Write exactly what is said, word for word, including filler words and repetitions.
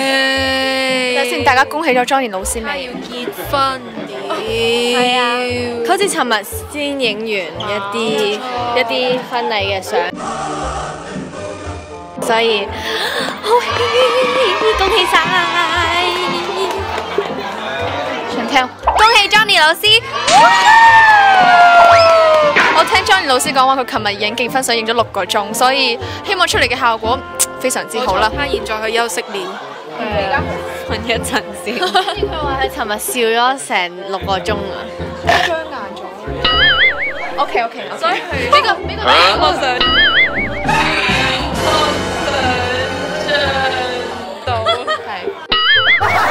耶！ 首先大家恭喜咗 Johnny 老師未？ 要結婚係啊，佢好似尋日先影完一啲一啲婚禮嘅相，所以好恭喜晒！想聽，恭喜 Johnny 老師！我聽 Johnny 老師講話，佢琴日影結婚相影咗六個鐘，所以希望出嚟嘅效果非常之好啦。 他現在去休息了， 係啊， 瞓一陣先。 跟住佢話佢尋日笑咗成六個鐘啊！ 僵硬咗。 OK OK， 所以呢個呢個我想，我想像到係。